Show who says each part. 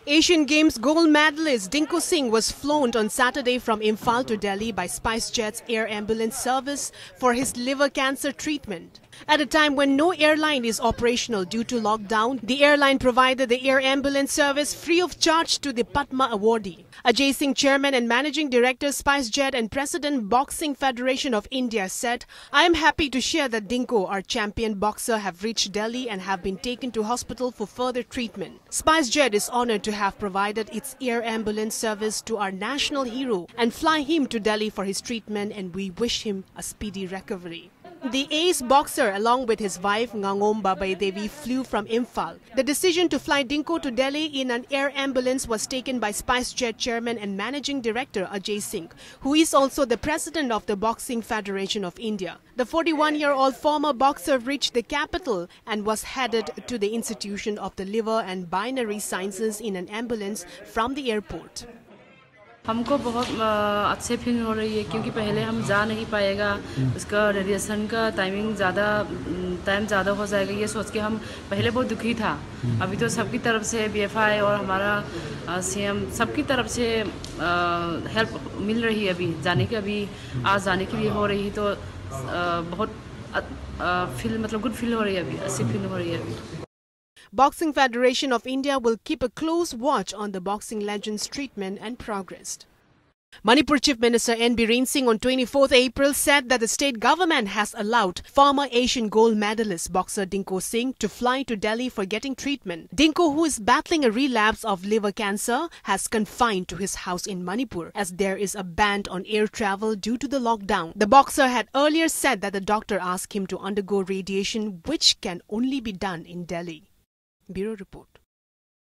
Speaker 1: Asian Games gold medalist Dinko Singh was flown on Saturday from Imphal to Delhi by SpiceJet's air ambulance service for his liver cancer treatment. At a time when no airline is operational due to lockdown, the airline provided the air ambulance service free of charge to the Padma awardee. Ajay Singh, Chairman and Managing Director, SpiceJet and President, Boxing Federation of India said, "I am happy to share that Dinko, our champion boxer, have reached Delhi and have been taken to hospital for further treatment. SpiceJet is honoured to have provided its air ambulance service to our national hero and fly him to Delhi for his treatment, and we wish him a speedy recovery." The ace boxer, along with his wife Ngangom Babaidevi, flew from Imphal. The decision to fly Dinko to Delhi in an air ambulance was taken by SpiceJet Chairman and Managing Director Ajay Singh, who is also the President of the Boxing Federation of India. The 41-year-old former boxer reached the capital and was headed to the Institution of the Liver and Binary Sciences in an ambulance from the airport.
Speaker 2: हमको बहुत अच्छे feel हो रही है क्योंकि पहले हम जा नहीं पाएगा, उसका रेडिएशन का टाइम ज़्यादा हो जाएगा, ये सोच के हम पहले बहुत दुखी था। अभी तो सबकी तरफ से BFI और हमारा CM सबकी तरफ से हेल्प मिल रही है। अभी जाने की आज जाने की भी हो रही है, तो बहुत गुड फील हो रही है, अभी अच्छी फील हो रही है अभी।
Speaker 1: Boxing Federation of India will keep a close watch on the boxing legend's treatment and progress. Manipur Chief Minister N. Biren Singh on 24th April said that the state government has allowed former Asian gold medalist boxer Dinko Singh to fly to Delhi for getting treatment. Dinko, who is battling a relapse of liver cancer, has confined to his house in Manipur as there is a ban on air travel due to the lockdown. The boxer had earlier said that the doctor asked him to undergo radiation, which can only be done in Delhi. Bureau Report.